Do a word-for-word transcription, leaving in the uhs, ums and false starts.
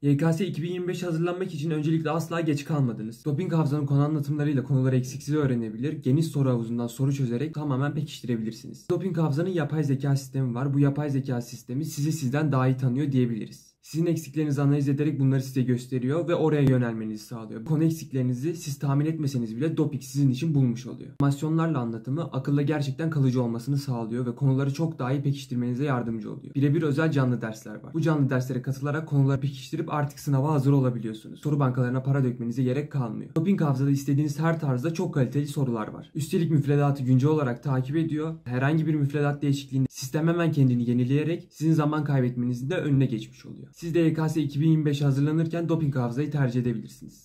Y K S iki bin yirmi beş hazırlanmak için öncelikle asla geç kalmadınız. Doping Hafıza'nın konu anlatımlarıyla konuları eksiksiz öğrenebilir, geniş soru havuzundan soru çözerek tamamen pekiştirebilirsiniz. Doping Hafıza'nın yapay zeka sistemi var. Bu yapay zeka sistemi sizi sizden daha iyi tanıyor diyebiliriz. Sizin eksiklerinizi analiz ederek bunları size gösteriyor ve oraya yönelmenizi sağlıyor. Konu eksiklerinizi siz tahmin etmeseniz bile doping sizin için bulmuş oluyor. Animasyonlarla anlatımı akılda gerçekten kalıcı olmasını sağlıyor ve konuları çok daha iyi pekiştirmenize yardımcı oluyor. Birebir özel canlı dersler var. Bu canlı derslere katılarak konuları pekiştirip artık sınava hazır olabiliyorsunuz. Soru bankalarına para dökmenize gerek kalmıyor. Doping Hafıza'da istediğiniz her tarzda çok kaliteli sorular var. Üstelik müfredatı güncel olarak takip ediyor. Herhangi bir müfredat değişikliğinde sistem hemen kendini yenileyerek sizin zaman kaybetmenizin de önüne geçmiş oluyor. Siz de Y K S iki bin yirmi beşe hazırlanırken Doping Hafıza'yı tercih edebilirsiniz.